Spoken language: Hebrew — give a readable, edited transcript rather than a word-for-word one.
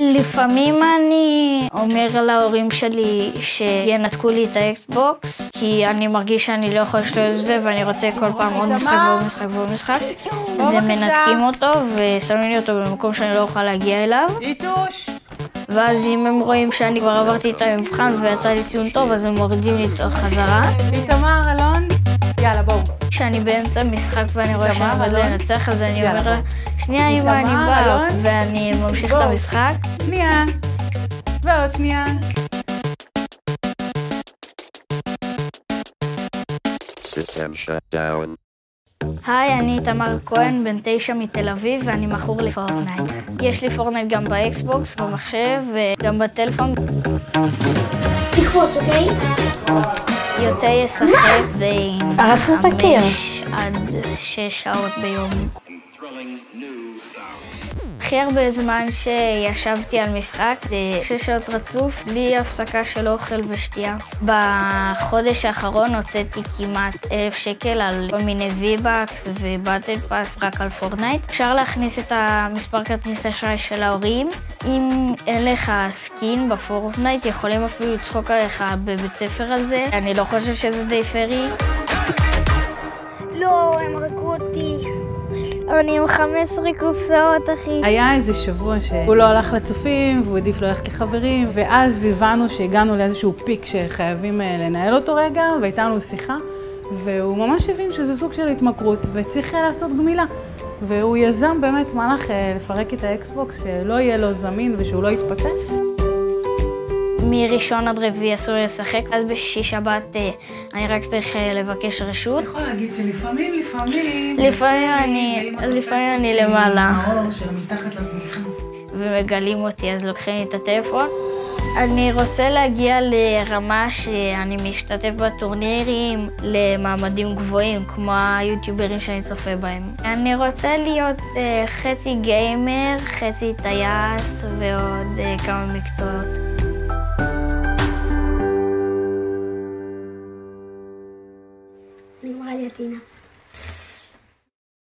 לפעמים אני אומר להורים שלי שינתקו לי את האקסבוקס, כי אני מרגיש שאני לא יכול לשלוט בזה ואני רוצה כל פעם עוד משחק ועוד משחק ועוד משחק. אז הם מנתקים אותו ושמים לי אותו במקום שאני לא אוכל להגיע אליו. ואז אם הם רואים שאני כבר עברתי את המבחן ויצא לי ציון טוב, אז הם מורידים לי אותו חזרה. איתמר, אלון, יאללה בואו. כשאני באמצע משחק ואני רואה שאני עובד לנצח, אז אני אומר לה, שנייה אמא, אני באה, ואני ממשיך את המשחק. שנייה, ועוד שנייה. System shut down. היי, אני איתמר כהן, בן 9 מתל אביב, ואני מכור לפורטנייט. יש לי פורטנייט גם באקסבוקס, במחשב וגם בטלפון. תקפוץ, אוקיי? יוצא לשחק בין 5 עד 6 שעות ביום. הכי הרבה זמן שישבתי על משחק זה 6 שעות רצוף, בלי הפסקה של אוכל ושתייה. בחודש האחרון הוצאתי כמעט 1,000 שקל על כל מיני V-Bucks ובטל פאס רק על פורטנייט. אפשר להכניס את המספר כרטיס אשראי של ההורים. אם אין לך סקין בפורטנייט, יכולים אפילו לצחוק עליך בבית ספר על זה. אני לא חושב שזה די פרי. לא, הם הרגו אותי. אני עם 15 קופסאות, אחי. היה איזה שבוע שהוא לא הלך לצופים, והוא עדיף לא ללכת לחברים, ואז הבנו שהגענו לאיזשהו פיק שחייבים לנהל אותו רגע, והייתה לנו שיחה, והוא ממש הבין שזה סוג של התמכרות, וצריך לעשות גמילה. והוא יזם באמת מהלך לפרק את האקסבוקס, שלא יהיה לו זמין ושהוא לא יתפתה. מראשון עד רביעי אסור לשחק, אז בשישי שבת אני רק צריך לבקש רשות. אני יכול להגיד שלפעמים, לפעמים אני למעלה. האור של מתחת לזניחה. ומגלים אותי, אז לוקחים לי את הטלפון. אני רוצה להגיע לרמה שאני משתתף בטורנירים למעמדים גבוהים, כמו היוטיוברים שאני צופה בהם. אני רוצה להיות חצי גיימר, חצי טייס ועוד כמה מקצועות. נגמרה לי הטינה.